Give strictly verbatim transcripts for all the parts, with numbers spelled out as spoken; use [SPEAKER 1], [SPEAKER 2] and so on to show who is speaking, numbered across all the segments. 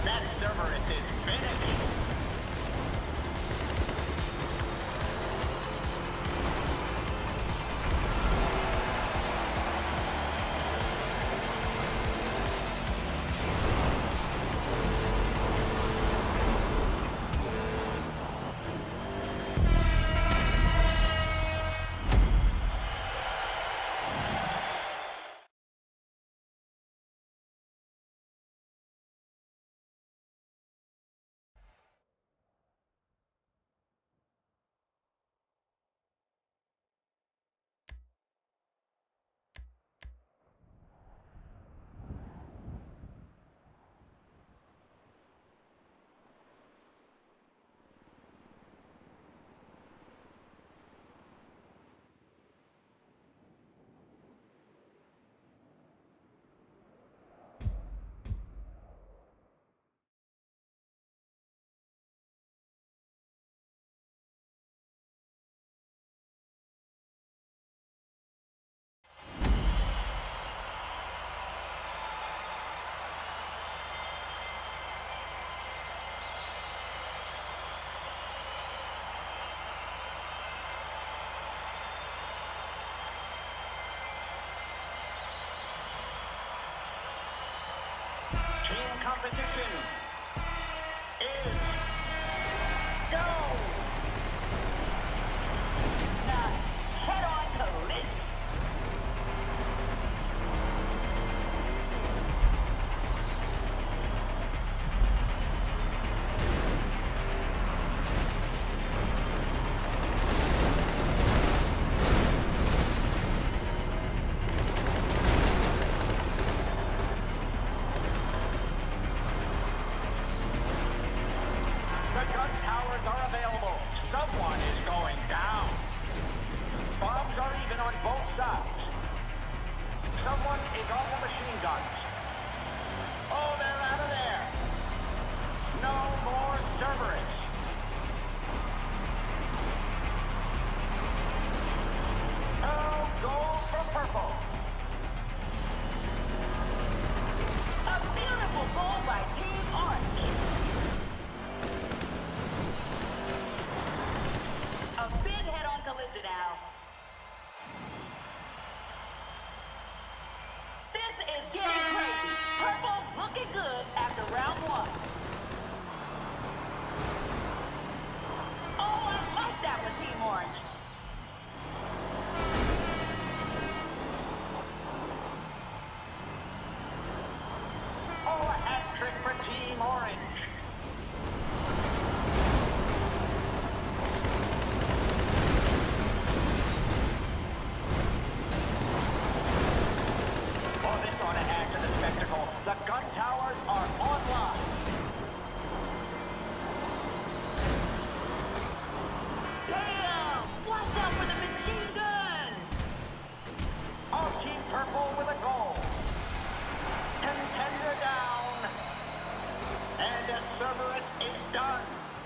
[SPEAKER 1] That Cerberus is finished. Team competition is go!
[SPEAKER 2] Nice. Head-on collision.
[SPEAKER 1] Someone is going down. Bombs are even on both sides. Someone is on the machine guns. Oh, they're out of there. No more Cerberus. Oh, goal for purple.
[SPEAKER 2] A beautiful goal by Team Orange. A big head-on collision now. This is getting crazy. Purple's looking good after round one. Oh, I like that with Team Orange.
[SPEAKER 1] Oh, a hat trick for Team Orange. The gun towers are online.
[SPEAKER 2] Damn! Watch out for the machine guns!
[SPEAKER 1] Oh, Team Purple with a goal. Contender down. And a Cerberus is done.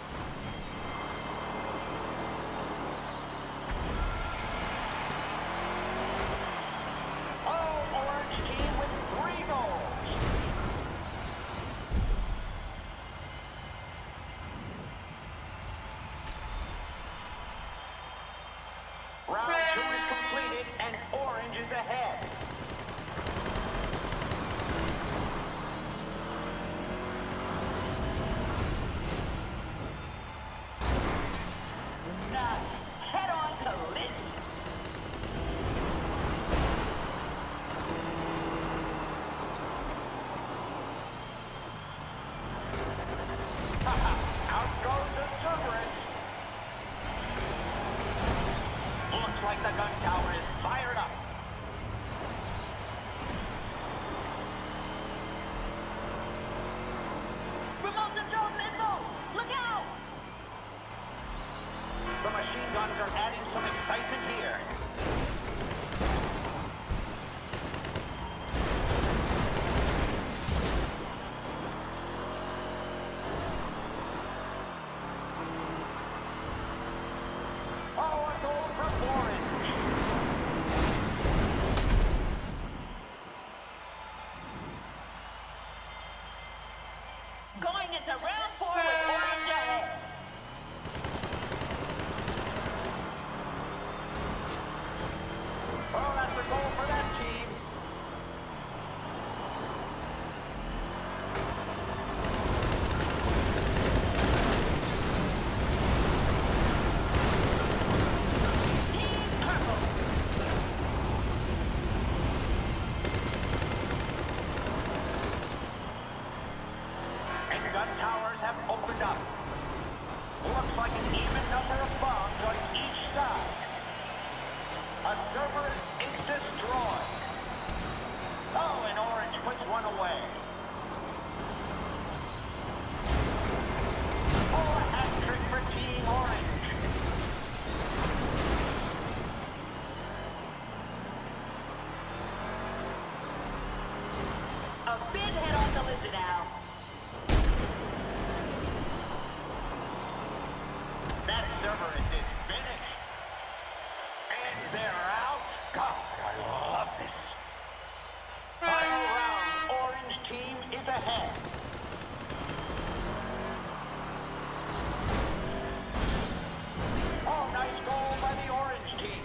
[SPEAKER 1] Oh, Orange team with three goals. Round two is completed, and Orange is ahead.
[SPEAKER 2] to round four with orange ahead.
[SPEAKER 1] Oh, that's a goal for that team. Gun towers have opened up. Looks like an even number of bombs on each side. A Cerberus is destroyed. Oh, and Orange puts one away. Oh, a hat trick for Team Orange.
[SPEAKER 2] A big head-on collision now.
[SPEAKER 1] That Cerberus is finished. And they're out. God, I love this. Final round. Orange team is ahead. Oh, nice goal by the Orange team.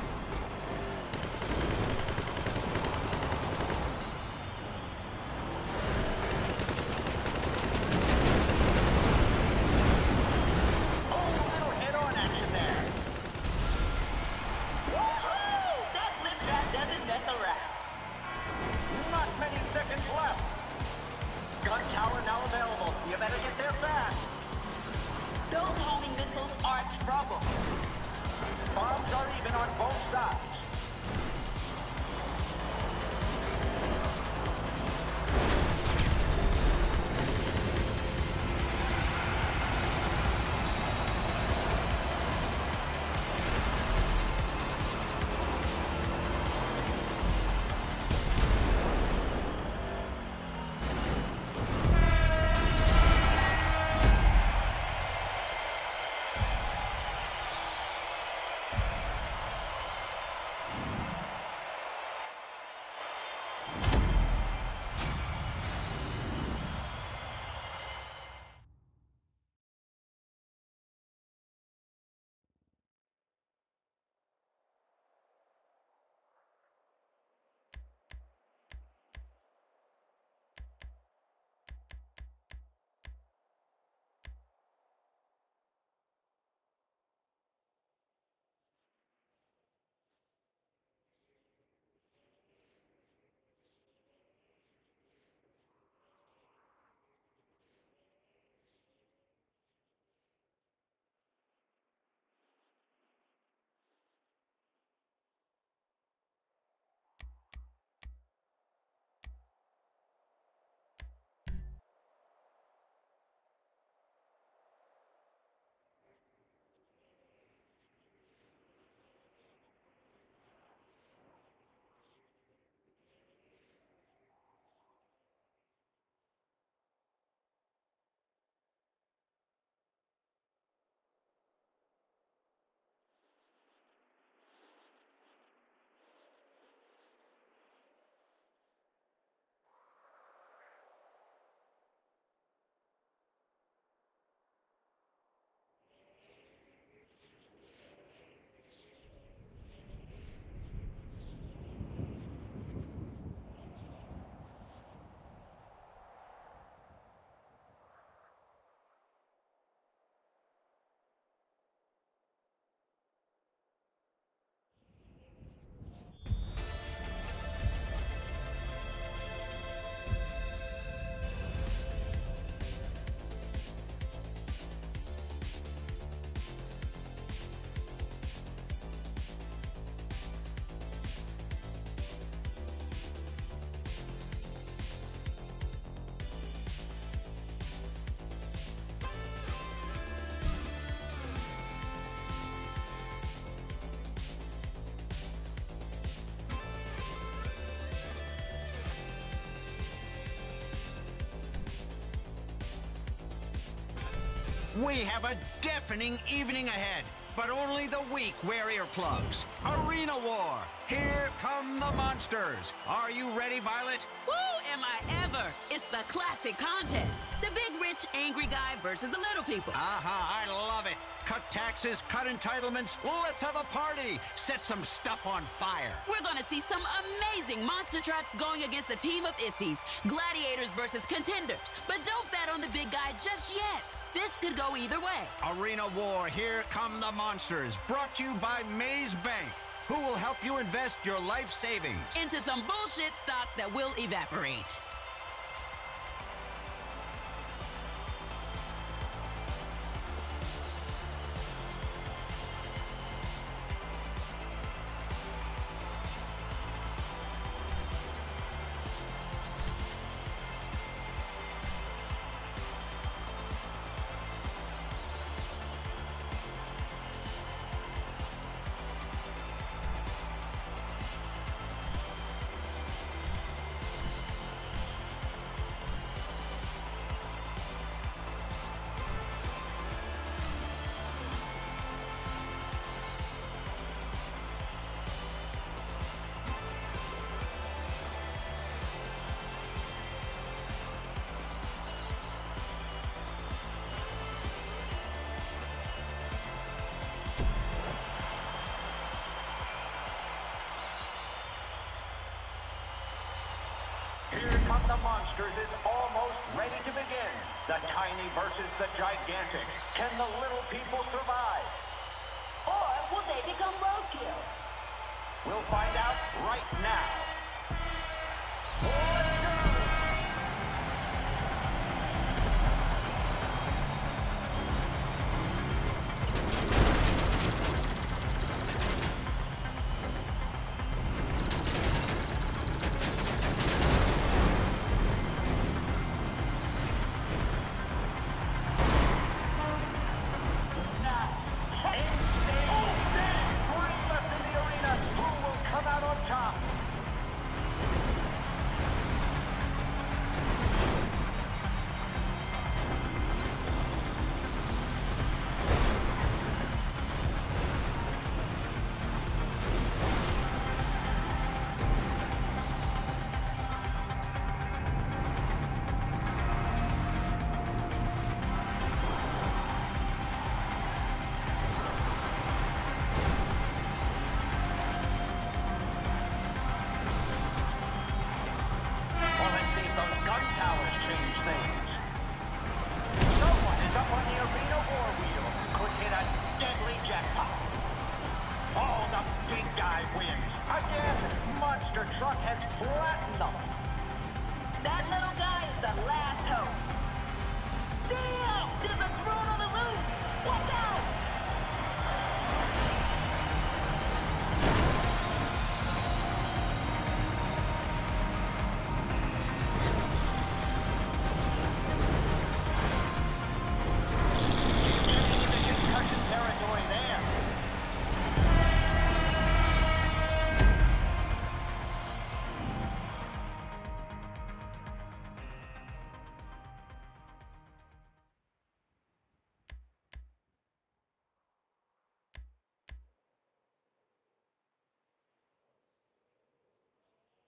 [SPEAKER 1] Gun tower now available. You better get there fast.
[SPEAKER 2] Those homing missiles are trouble.
[SPEAKER 1] Bombs are even on both sides.
[SPEAKER 3] We have a deafening evening ahead, but only the weak wear earplugs. Arena War. Here come the monsters. monsters. Are you ready, Violet?
[SPEAKER 4] Woo, am I ever? It's the classic contest. The big, rich, angry guy versus the little people.
[SPEAKER 3] Aha, I love it. Cut taxes, cut entitlements. Let's have a party. Set some stuff on fire.
[SPEAKER 4] We're gonna see some amazing monster trucks going against a team of Issies. Gladiators versus contenders. But don't bet on the big guy just yet. This could go either way.
[SPEAKER 3] Arena War, here come the monsters. Brought to you by Maze Bank, who will help you invest your life savings
[SPEAKER 4] into some bullshit stocks that will evaporate.
[SPEAKER 1] Here Come the Monsters is almost ready to begin. The tiny versus the gigantic. Can the little people survive?
[SPEAKER 2] Or will they become roadkill?
[SPEAKER 1] We'll find out right now. Let's go! Monster truck has flattened them.
[SPEAKER 2] That little guy is the last hope. Damn! There's a